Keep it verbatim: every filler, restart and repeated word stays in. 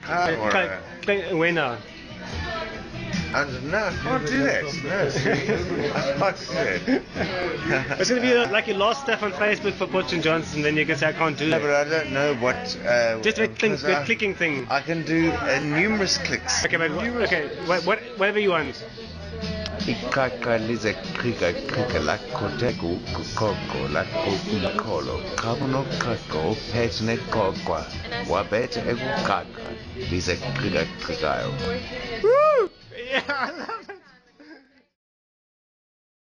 Ah, or, Click, uh, click, winner. I don't know, I can't do that. No, see, I can't do it. It's going to be like your last stuff on Facebook for Butch and Johnson, then you can say I can't do No, that. but I don't know what. Uh, Just that thing, because that I- clicking thing. I can do uh, numerous clicks. Okay, but what, okay, what, what, whatever you want. Ikaka lize krika krika la kotegu koko la kokolo kamono kako petne kokwa wabete egu kaka lize krika krika. Woo! Yeah, I love